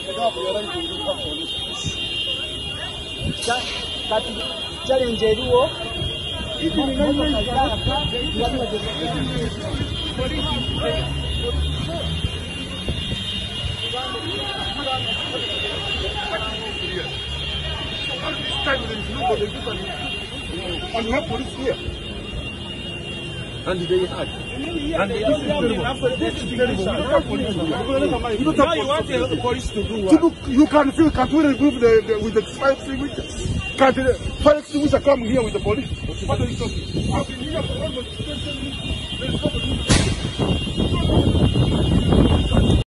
And you have police here. And they had. And this is terrible. This is terrible. You don't want the police to do what? You can feel, can't we remove with the fire extinguisher? Can't the fire extinguisher come here with the police? What are you talking? I've been here for almost 20 minutes.